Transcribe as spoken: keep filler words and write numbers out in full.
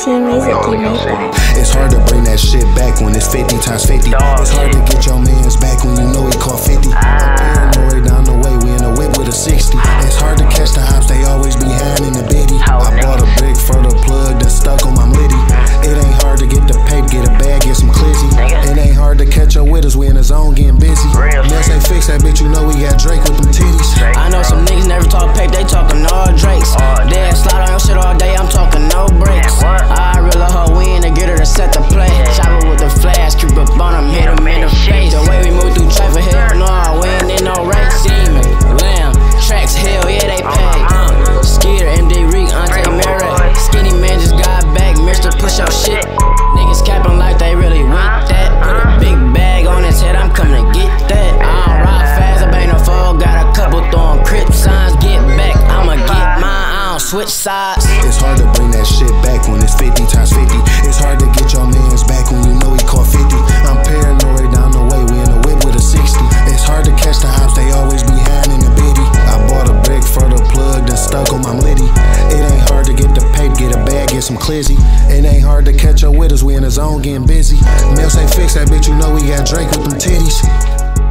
T Music can make that. It's hard to bring that shit back when it's fifty times fifty. It's hard to get your mans back when you know he caught fifty. I'm paranoid down the way, we in a whip with a sixty. It's hard to catch the hops, they always behind in the biddy. I bought a brick for the plug that stuck on my litty. It ain't hard to get the paper, get a bag, get some clizzy. It ain't hard to catch your widows, we in the zone getting busy. Unless they fix that bitch, you know we got Drake with them titties. I know some niggas never talk paper, they talking all Drakes. Dead slide on your shit all day, I'm talking no breaks. I reel a hoe in to get her to set the play. Chopper with the flash, creep up on him, hit him in the face. The way we move through traffic, hell no, we ain't in no race. Seaman, Lamb, Tracks, hell yeah, they pay. Uh, Skeeter, M D Reek, Auntie Mary. Skinny man just got back, Mister Push Up shit. Niggas capping like they really with that. Put a big bag on his head, I'm coming to get that. I don't ride fast, I bang no fall, got a couple throwing crip signs. Get back, I'ma get mine, I don't switch sides. It's hard to bring that shit back when it's fifty times fifty. It's hard to get your mans back when you know he caught fifty. I'm paranoid down the way, we in a whip with a sixty. It's hard to catch the hops, they always behind in the biddy. I bought a brick for the plug that stuck on my litty. It ain't hard to get the paper, get a bag, get some clizzy. It ain't hard to catch your widows, we in the zone getting busy. Mail say fix that bitch, you know we got Drake with them titties.